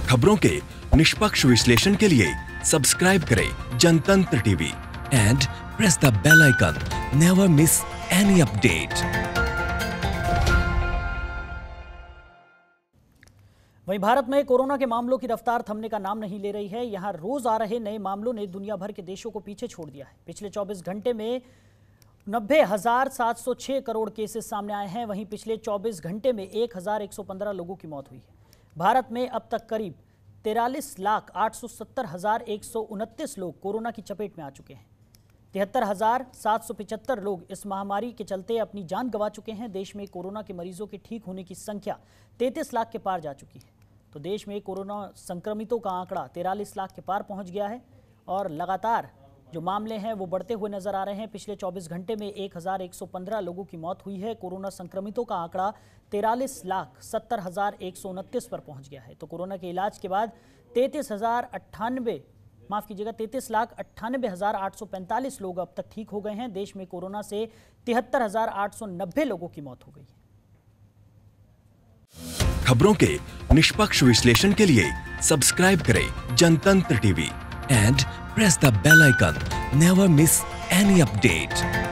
खबरों के निष्पक्ष विश्लेषण के लिए सब्सक्राइब करें Jantantra TV and press the bell icon. Never miss any update. वहीं भारत में कोरोना के मामलों की रफ्तार थमने का नाम नहीं ले रही है। यहां रोज आ रहे नए मामलों ने दुनिया भर के देशों को पीछे छोड़ दिया है। पिछले 24 घंटे में 90,706 करोड़ केसेस सामने आए हैं। वहीं पिछले 24 घंटे में 1,115 लोगों की मौत हुई है। भारत में अब तक करीब 43,870,129 लोग कोरोना की चपेट में आ चुके हैं। 73,775 लोग इस महामारी के चलते अपनी जान गंवा चुके हैं। देश में कोरोना के मरीजों के ठीक होने की संख्या 33 लाख के पार जा चुकी है। तो देश में कोरोना संक्रमितों का आंकड़ा 43 लाख के पार पहुंच गया है और लगातार जो मामले हैं वो बढ़ते हुए नजर आ रहे हैं। पिछले 24 घंटे में 1,115 लोगों की मौत हुई है। कोरोना संक्रमितों का आंकड़ा 43,70,129 पर पहुंच गया है। तो कोरोना के इलाज के बाद 33,98,845 लोग अब तक ठीक हो गए हैं। देश में कोरोना से 73,890 लोगों की मौत हो गई है। खबरों के निष्पक्ष विश्लेषण के लिए सब्सक्राइब करें Jantantra TV and press the bell icon. Never miss any update.